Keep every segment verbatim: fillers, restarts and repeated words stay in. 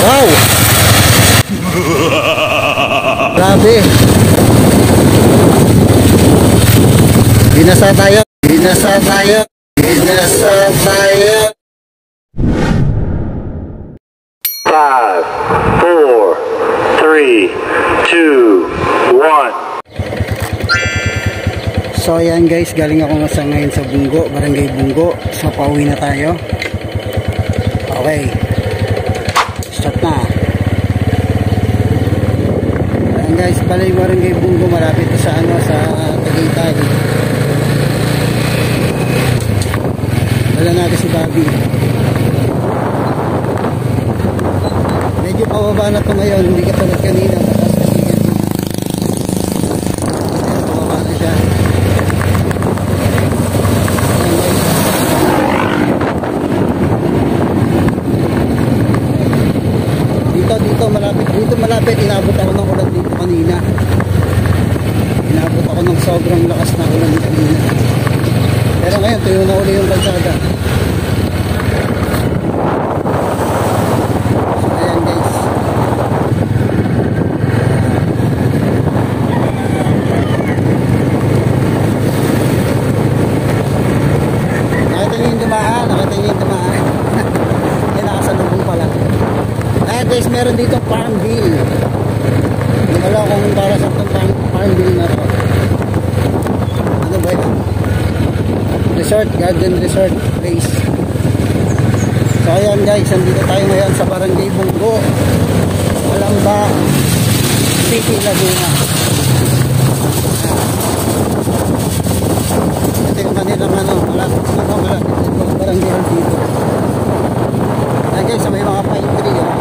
Wow! Grabe! Binasa tayo! Binasa tayo! Binasa tayo! five, four, three, two, one. So ayan guys, galing ako nga ngayon sa Bungo, Barangay Bungo. So pauwi na tayo. Okay. Start na. Ayan guys, balay Barangay Bungo, malapit sa ano, sa Tagaytay. Wala natin si Bobby. Medyo pababa na ito ngayon, hindi katulad kanina. Pababa na siya. Dito, dito, malapit. Dito malapit, inabot ako ng ulan dito kanina. Inabot ako ng sobrang lakas na ulan dito kanina. Pero ngayon, tuyo na uli yung kalsada. Guys, meron dito Farmville. Hindi ko alam kung para sa itong Farmville na ito. Ano ba ito? Resort, garden resort place. So ayan guys, nandito tayo ngayon sa Barangay Bungo, Calamba City, Laguna. Ito yung kanilang ano, malapit dito, malapit dito barangay dito. Ayan guys, may mga pine tree oh.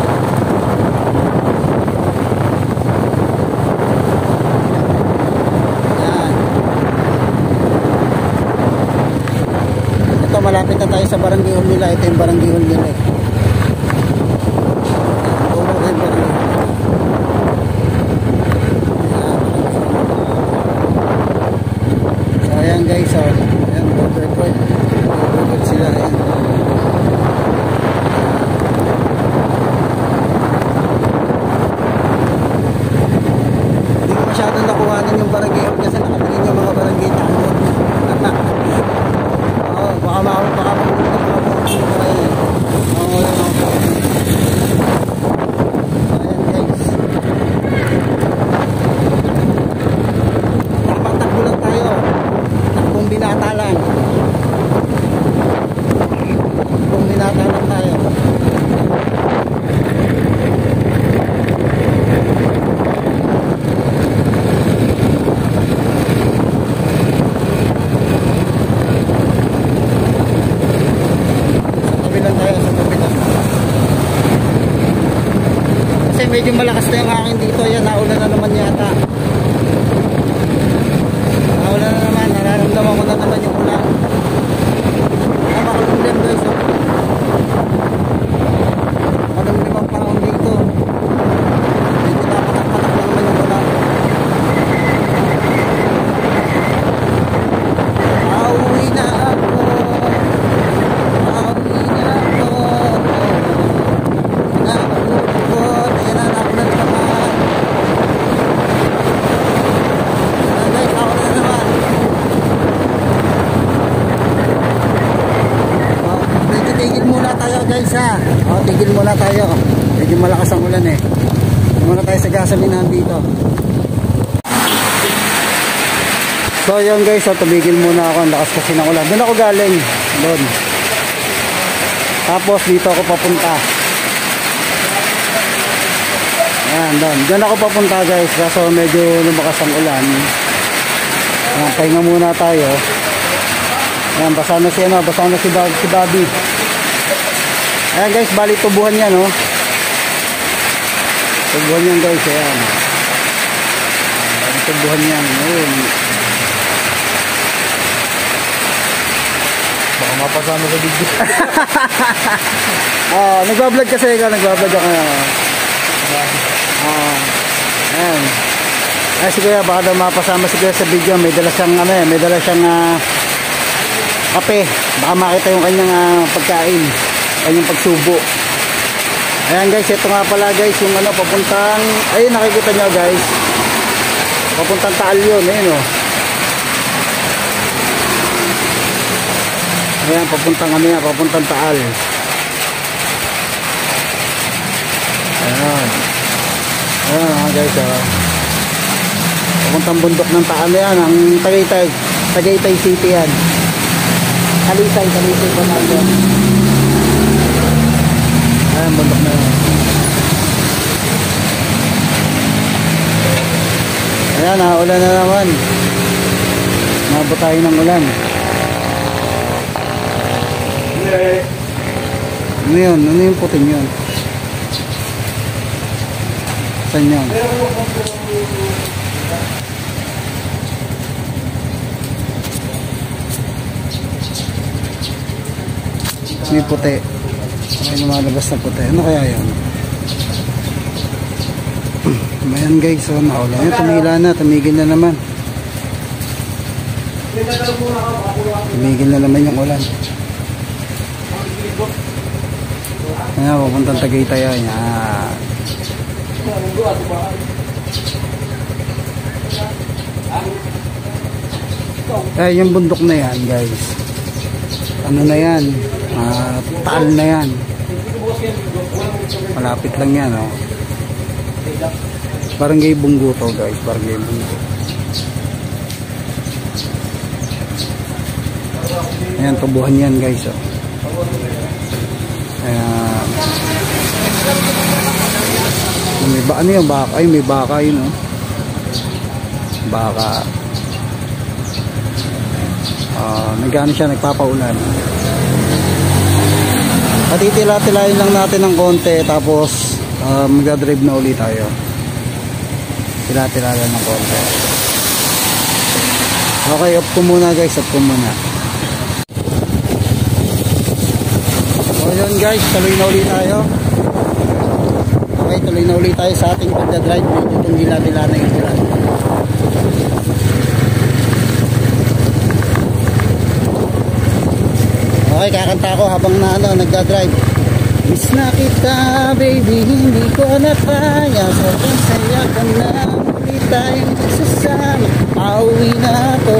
Malapit na tayo sa Barangay Hall nila. Ito yung Barangay Hall nila eh. So ayan guys, so ayan, overcoat overcoat sila ayan. Hindi ko masyadong nakuhanan yung Barangay Hall kasi nakatingin yung mga barangay tanong. Baka makapag baka mapunta baka mapunta kayo mga wala mga po. Ayan guys, takbang takbo lang tayo, takbong binata lang, takbong binata lang tayo. Medyo malakas na yung hangin dito. Yan, naulan na naman yata. Naulan na naman. Nararamdaman ko na naman yung ulan. Napakalimlim guys. Malimlim ang panahon dito. Medyo napatak-patak na naman yung ulan. Auwi na ako. Auwi na ako. Guys ha, o, tigil muna tayo. Medyo malakas ang ulan eh. Tigil muna tayo sa gasolinahan dito. So yun guys, so, tumigil muna ako. Ang lakas kasi ng ulan. Doon ako galing. Doon. Tapos dito ako papunta. Ayan, doon. Doon ako papunta guys. Kaso medyo lumakas ang ulan. Ayan, pahinga muna tayo. Ayan, basa na si ano, basa na si, si Bobby. Ayan guys, bali tubuhan yan oh. Tubuhan yan guys, ayan. Bali tubuhan yan. Ayun. Baka mapasama sa video. Oh, nagbablog kasi ikaw, nagbablog ako. Oh. Ayan. Ay si Kuya, baka daw mapasama si Kuya sa video. May dala siyang ano eh, may dala siyang uh, kape. Baka makita yung kanyang uh, pagkain, kanyang pagsubo. Ayan guys, ito nga pala guys yung ano papuntang, ayun nakikita nyo guys, papuntang Taal yun, ayun o. Ayan, papuntang ano yan, papuntang Taal. Ayan. Ayan mga guys o. Papuntang bundok ng Taal yan, ang Tagaytay, Tagaytay City yan. Talisay, Talisay pa natin. Ayan, bundok na yan. Ayan, naulan na naman. Mabot tayo ng ulan. Ano yun? Ano yung puting yun? Saan yun? May puti. May lumalabas na puti. Ano kaya yun? Ayan guys, so naulan. Ayan, tumila na. Tumigil na naman. Tumigil na naman yung ulan. Ayan, pupuntang Tagaytay. Ayan. Ayan, yung bundok na yan guys. Ano na yan? Uh, Taal na yan. Malapit lang yan, oh. Barangay Bunggo to guys, Barangay Bunggo. Ayan, tubuhan yan guys, oh. Ayan. May ba, ano yung baka? Ay, may baka yun, oh. Baka. Uh, nagano siya, nagpapaulan. Patitila-tilayin lang natin ng konti, tapos uh, magdadrive na ulit tayo. Tila-tila lang ng konti. Okay, off ko muna guys, off ko muna. So yun guys, tuloy na ulit tayo. Okay, tuloy na ulit tayo sa ating pagdadrive. Medyo itong hila-tila na yung ulan. Okay, kakanta ako habang na ano, nagdadrive. Miss na kita, baby, hindi ko na kaya. Sobrang saya ka na, hindi tayo magsasama. Pauwi na ako.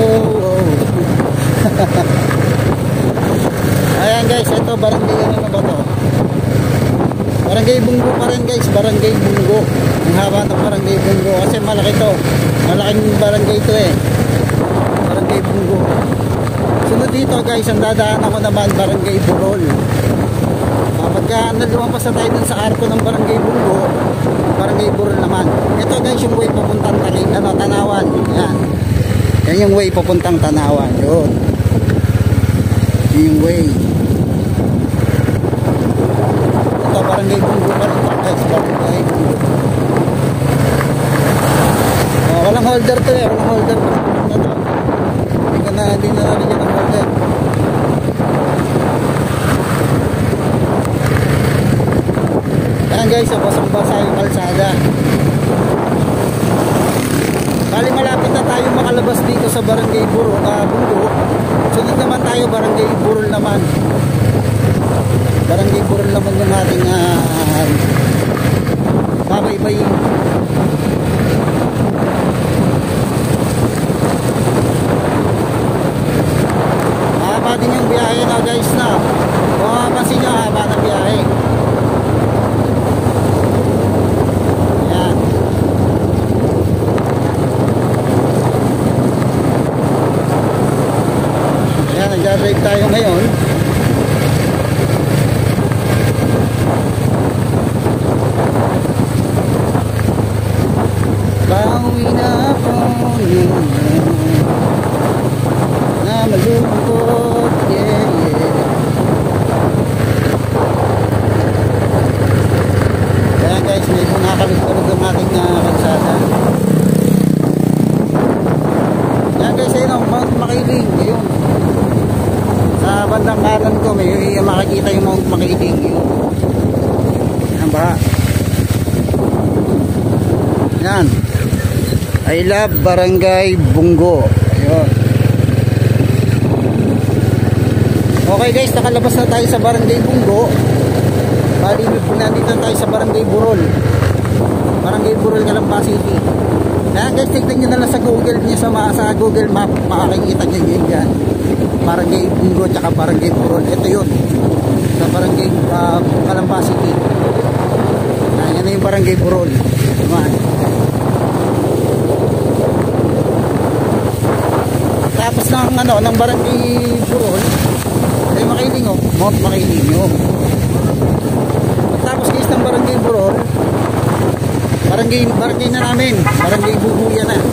Ayan guys, ito barangay, ano ba to? Barangay Bunggo pa rin guys, Barangay Bunggo. Ang haba ng Barangay Bunggo kasi malaki to. Malaking barangay to eh. Barangay Bunggo. Sunod dito guys, ang dadaan ako naman Barangay Burol. Kapag nalumampas na tayo dun sa arko ng Barangay Bunggo, Barangay Burol naman. Ito guys yung way papuntang Taling, ano, Tanawan. Yan. Yan yung way papuntang Tanawan. Yun. Yan yung way. Ito Barangay Bunggo pa rin guys. Barangay Bunggo. Oh, walang holder to eh. Walang holder to. Ito. Hindi ka na, hindi na namin yan ang holder. Ayan guys, so basang-basa yung kalsada. Bali malapit na tayo makalabas dito sa Barangay Burol, uh, Bunggo. Sunod naman tayo Barangay Burol naman. Barangay Burol naman yung ating uh, babaybayin. Mahaba din yung biyahe na guys na. Kung mapapansin nyo, haba na biyahe. Nagdadrive tayo ngayon. Pauwi na ako na malungkot, yeah, yeah. Kaya guys, medyo nakakalugtulog ang ating uh, kalsada. Kaya guys, ayun ang Mount Makiling, ayun. Sa bandang kanan ko may makikita yung Mount Makiling. Yan ba? Yan. I love Barangay Bunggo. Ayun. Okay guys, nakalabas na tayo sa Barangay Bunggo. Bali, nandito tayo sa Barangay Burol. Barangay Burol, Calamba City. Kaya guys, tignan nyo na lang sa Google nyo, sa, sa Google Map, makakikita nyo yun dyan. Barangay Bungo, tsaka Barangay Burol. Ito yun, sa Barangay uh, Calamba City. Yan na yung Barangay Burol. Naman. Tapos ng, ano, ng Barangay Burol, ay Makiling, oh. Mount Makiling yun. Tapos guys, ng Barangay Burol, barangay, barangay na namin, Barangay Bubuya na.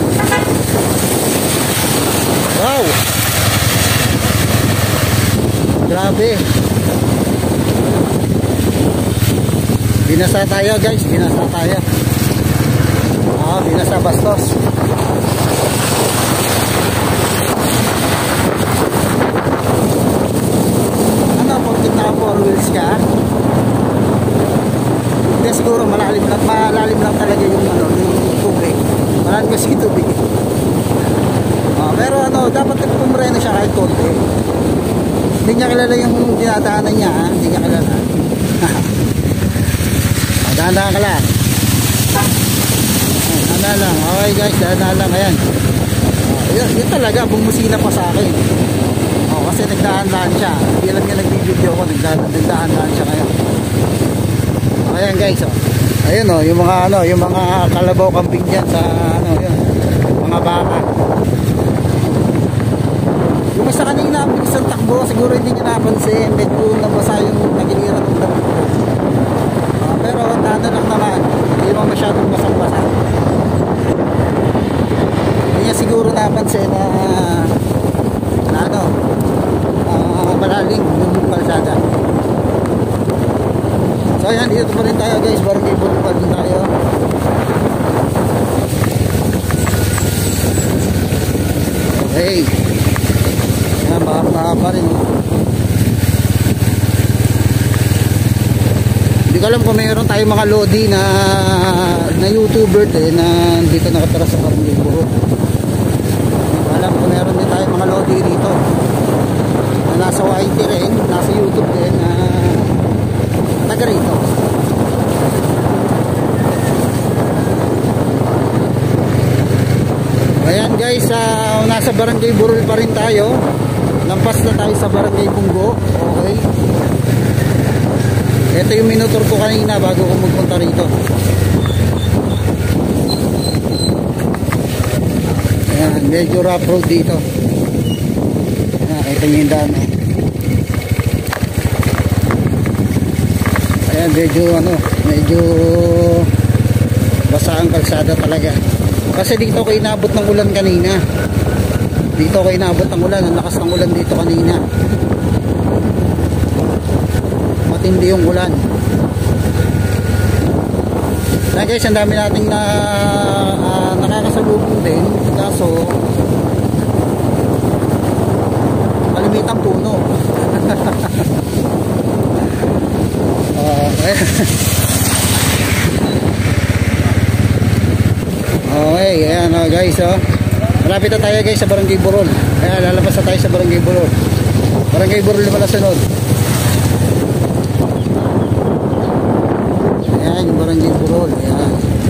Wow, grabe, binasa tayo guys, binasa tayo. Ah, binasa bastos. Ano, porkit naka four wheels ka, hindi, siguro malalim lang, malalim lang talaga yung, ano, yung tubig. Malalim kasi yung tubig. Uh, pero ano, dapat pumreno siya kahit konti. Hindi niya kilala yung dinadaanan niya, ha? Hindi niya kilala. Dahan-dahan ka lang. Dahan-dahan lang. Okay guys, dahan-dahan lang. Ayan. Uh, yun, yun talaga, bumusina pa sa akin. Oh, kasi nagdahan-dahan siya. Hindi lang niya nagbibideo ko, nagdahan-dahan siya ngayon. Ayan guys, oh. Ayun, oh, yung mga ano, yung mga kalabaw camping diyan sa ano, yun. Mga baka. Yung isa kanina, bilis ang takbo, siguro hindi niya napansin, medyo nabasa yung nagiliran ng damo. Uh, pero ano lang naman, hindi mo masyadong basang-basa. Hindi niya siguro napansin na na ano, uh, malalim yung kalsada. So ayan, dito pa rin tayo guys, Barangay Burol pa rin tayo. Okay. Ayan, mahaba rin. Hindi ko alam kung mayroon tayong mga lodi na na YouTuber eh, na dito nakatara sa Barangay Burol. Alam ko mayroon din tayong mga lodi dito na nasa Y T rin, nasa YouTube din na taga rito. Ayan guys, uh, nasa Barangay Burol pa rin tayo. Lampas na tayo sa Barangay Bungo. Okay, ito yung minutor ko kanina bago ko magpunta rito. Ayan, medyo rough road dito. Ayan, ito yung daan, oh. Ayan, medyo ano, medyo basa ang kalsada talaga. Kasi dito ko inabot ng ulan kanina. Dito ko inabot ng ulan, ang lakas ng ulan dito kanina. Matindi yung ulan. Na guys, ang dami nating na uh, nakakasalubong din. Kaso malimitang puno. Okay. Okay, ayan oh, guys, oh. Malapit na tayo guys sa Barangay Burol. Ayan, lalabas na tayo sa Barangay Burol. Barangay Burol na sunod. Ayan, yung Barangay Burol. Ayan.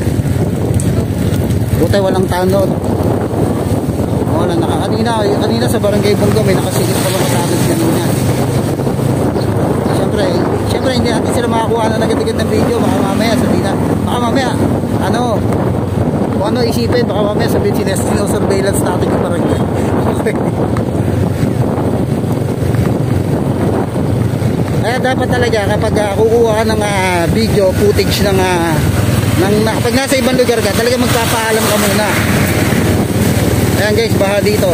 Buti walang tanod. Wala naka kanina, kanina sa Barangay Bungo may nakasigit pa mga tanod kanina. Siyempre, siyempre hindi natin sila makakuha na agad-agad ng video. Baka mamaya sabihin na, baka mamaya, ano, kung ano isipin, baka mamaya sabihin sino-surveillance natin yung barangay. Okay. Kaya dapat talaga kapag uh, kukuha ka ng uh, video footage ng, uh, ng uh, kapag nasa ibang lugar ka, talaga magpapaalam ka muna. Ayan guys, baha dito.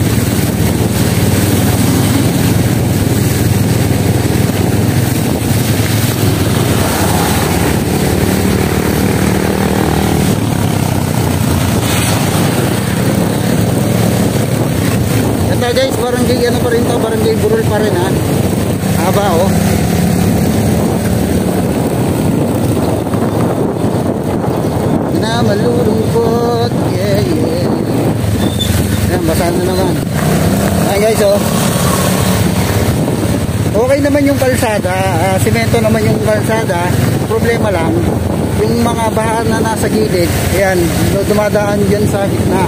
Ito guys, barangay ano pa rin to, Barangay Burol pa rin, ha. Haba, oh. Na malulungkot, yeah, yeah. Ayan, basahan na naman. Ayan guys, oh. Okay naman yung kalsada, uh, simento naman yung kalsada. Problema lang, yung mga baha na nasa gilid, ayan, dumadaan dyan sa gitna.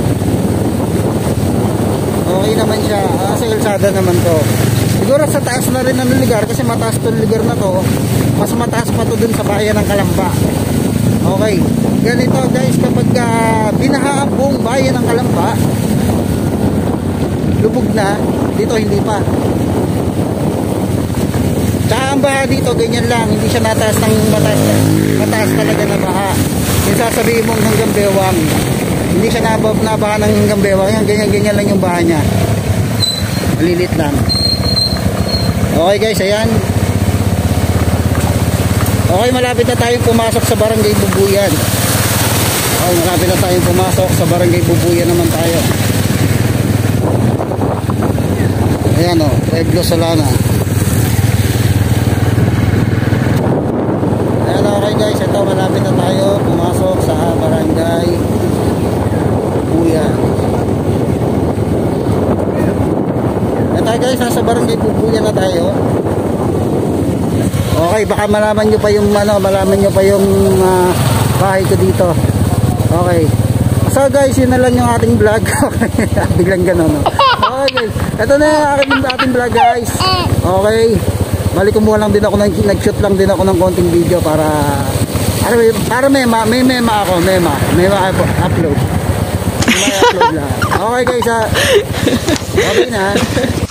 Okay naman siya, uh, sa kalsada naman to. Siguro sa taas na rin ng lugar, kasi mataas to lugar na to, mas mataas pa to dun sa bayan ng Kalamba. Okay, ganito guys, kapag uh, binaha ang buong bayan ng Kalamba, lubog na, dito hindi pa. Tsaka ang baha dito, ganyan lang, hindi siya nataas ng mataas, mataas talaga na baha. Yung sasabihin mong hanggang bewang, hindi siya nabab, nabaha ng hanggang bewang, yan, ganyan-ganyan lang yung baha niya. Malilit lang. Okay guys, ayan. Okay, malapit na tayong pumasok sa Barangay Bubuyan. Okay, malapit na tayong pumasok sa Barangay Bubuyan naman tayo. Ayan o, Eglo Solana. Ayan, okay guys, ito malapit na tayo pumasok sa Barangay Bubuyan. Ito guys, nasa Barangay Bubuyan na tayo. Okay, baka malaman nyo pa yung ano, malaman nyo pa yung uh, bahay ko dito. Okay. So guys, yun na lang yung ating vlog. Okay, biglang gano'n. No? Okay guys, ito na yung ating, ating vlog guys. Okay. Bali kumuha lang din ako, nag-shoot lang din ako ng konting video para para, para mema, may mema ako, mema. Mema upload. May upload lang. Okay guys, ha. Okay na.